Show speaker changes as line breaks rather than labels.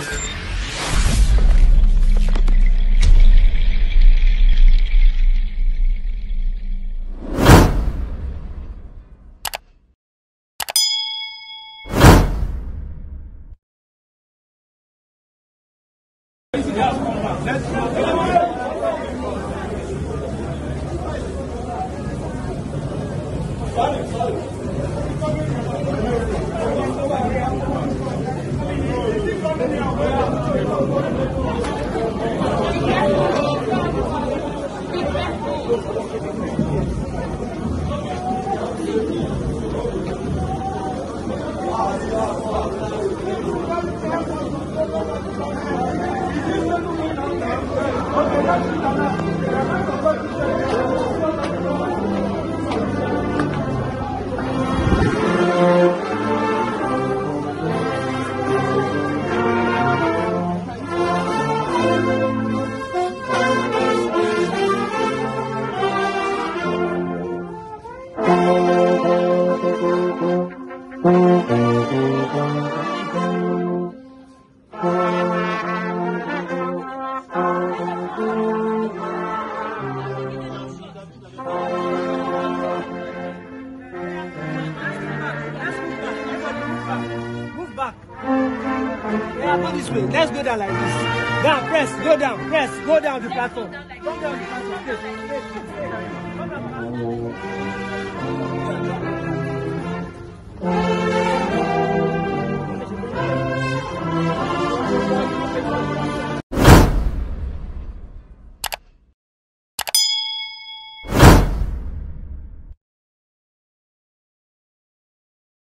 Move back. Yeah, go this way. Let's go down like this. Down, press, go down, press, go down the platform. Come down the platform. Come down.